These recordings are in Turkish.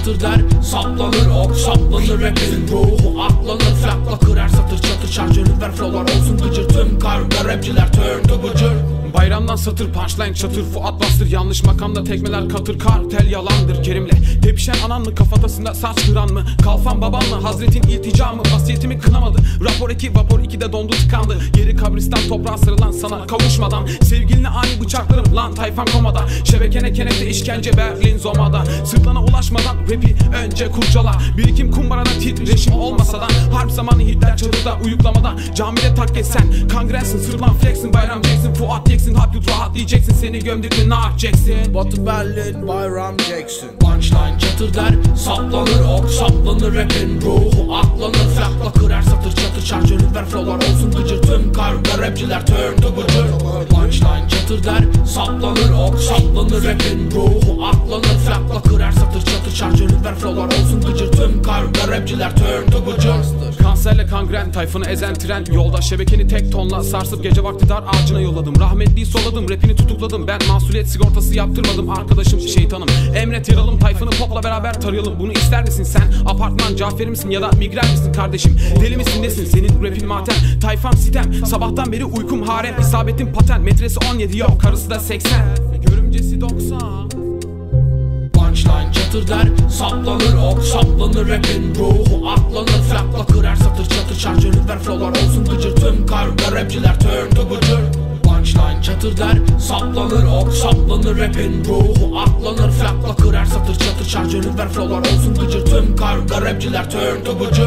çatır der, saplanır ok, saplanır rapin ruhu aklanır, flakla kırar satır çatır şarjörü ver flowlar olsun gıcır, tüm karga rapçiler turn to bıcır. Bayramdan satır punchline çatır, Fuat bastır yanlış makamda tekmeler katır, kartel yalandır Kerim'le tepişen anan mı, kafatasında saç kıran mı, kalfan baban mı, hazretin iltica mı, vasiyetimi kınamadı, rapor 2 vapor 2'de dondu tıkandı, geri kabristan toprağa sarılan sana kavuşmadan, sevgiline ani bıçaklarım lan tayfan komada, şebekene kenekte işkence Berlin Zoma'da, sırtlana ulaşmadan rapi önce kurcala, birikim kumbarada titreşim olmasa da, harp zamanı Hitler çadırda uyuklamadan, camide takke sen kangrensin, sırlan flexin, Bayram Jackson, Fuat Jackson, hap yut rahat diyeceksin, seni gömdük mü ne yapacaksın? Batı Berlin, Bayram Jackson. Punchline çatır der, saplanır ok, saplanır rapin ruhu aklanır, flakla kırar satır çatır şarjörü ver flowlar olsun gıcır, tüm karga rapçiler turn to bıcır. Punchline çatır der, saplanır ok, saplanır rapin ruhu aklanır, flakla kırar satır çatır şarjörü ver flowlar olsun gıcır, tüm karga rapçiler turn to bıcır. Kanserle kangren tayfını ezen tren, yolda şebekeni tek tonla sarsıp gece vakti dar ağacına yolladım, rahmetliyi soladım, rapini tutukladım, ben masuliyet sigortası yaptırmadım, arkadaşım şeytanım, emret yaralım tayfanı popla beraber tarayalım, bunu ister misin sen? Apartman Caferi misin ya da migren misin kardeşim? Deli misin nesin? Senin rapin matem, tayfan sitem, sabahtan beri uykum harem, isabetin paten, metresi 17 yok, karısı da 80, görümcesi 90. Punchline çatır der, saplanır ok, saplanır rapin ruhu aklanır, flakla kırar satır çatır şarjörü ver flowlar olsun gıcır, tüm karga rapçiler turn to bıcır. Punchline çatır der, saplanır ok, saplanır rapin ruhu aklanır, flakla kırar satır çatır şarjörü ver flowlar olsun gıcır, tüm karga rapçiler turn to bıcır.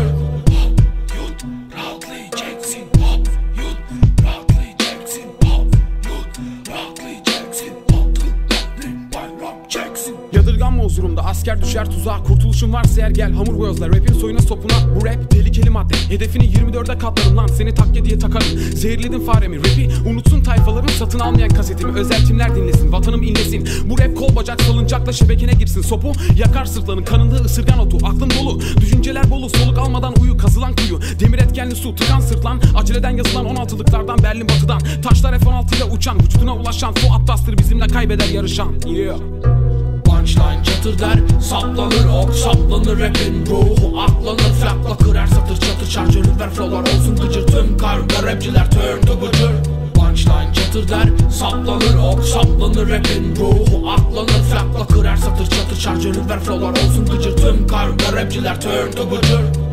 Yadırganma huzurumda, asker düşer tuzağa, kurtuluşun varsa eğer gel hamur boyozla, rapin soyuna sopuna, bu rap tehlikeli madde, hedefini 24'e katlarım lan, seni takke diye takarım, zehirledin faremi, rapi unutsun tayfaların, satın almayan kasetimi, özel timler dinlesin, vatanım inlesin, bu rap kol bacak salıncakla şebekene girsin, sopu yakar sırtlanın, kanında ısırgan otu, aklım dolu, düşünceler bolu, soluk almadan uyu, kazılan kuyu, demir etkenli su, tıkan sırtlan, aceleden yazılan 16'lıklardan Berlin batıdan, taşlar F-16 ile uçan, vücuduna ulaşan, Fuat bastır bizimle kaybeder yarışan, yeah. Punchline çatır der, saplanır ok, saplanır rapin ruhu aklanır, flakla kırar satır çatır şarjörü ver flowlar olsun gıcır, tüm karga rapçiler turn to bıcır. Punchline çatır der, saplanır ok, saplanır rapin ruhu aklanır, flakla kırar satır çatır şarjörü ver flowlar olsun gıcır, tüm karga rapçiler turn to bıcır.